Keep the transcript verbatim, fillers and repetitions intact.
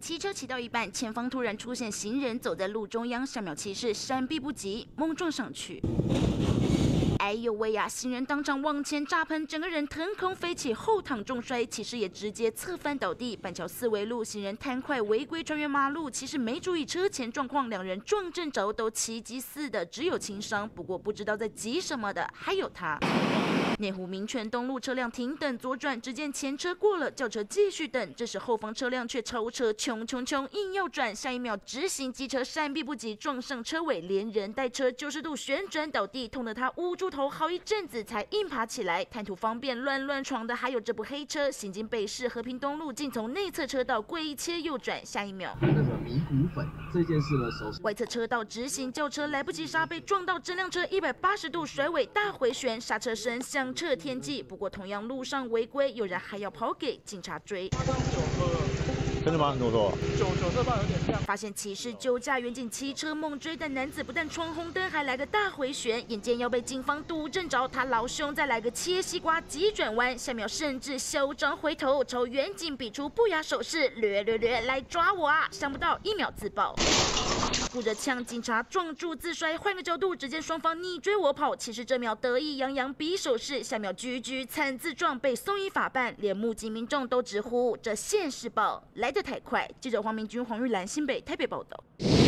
骑车骑到一半，前方突然出现行人走在路中央，下秒骑士闪避不及，猛撞上去。 哎呦喂呀！行人当场往前炸喷，整个人腾空飞起，后躺重摔，骑士也直接侧翻倒地。板桥四维路行人贪快违规穿越马路，骑士没注意车前状况，两人撞正着，都奇迹似的，只有轻伤。不过不知道在急什么的还有他。 内湖民权东路车辆停等左转，只见前车过了，轿车继续等。这时后方车辆却超车，冲冲冲，硬要转。下一秒直行机车闪避不及，撞上车尾，连人带车九十度旋转倒地，痛得他捂住头好一阵子才硬爬起来。贪图方便乱乱闯的还有这部黑车，行经北市和平东路，竟从内侧车道故意切右转，下一秒那个迷骨粉这件事呢，首先外侧车道直行轿车来不及刹，被撞到整辆车一百八十度甩尾大回旋，刹车声响彻天际。不过同样路上违规，有人还要跑给警察追。 真的吗？怎么说？ 酒酒色棒有点亮。 发现骑士酒驾，远警骑车猛追，但男子不但闯红灯，还来个大回旋，眼见要被警方堵正着，他老兄再来个切西瓜急转弯，下秒甚至嚣张回头朝远警比出不雅手势，略略略来抓我啊！想不到一秒自爆。 顾着呛警察撞柱自摔，换个角度，只见双方你追我跑。其实这秒得意洋洋比手势，下秒居居惨自撞，被送医法办，连目击民众都直呼这现世报来得太快。记者黄明君、黄玉兰新北台北报道。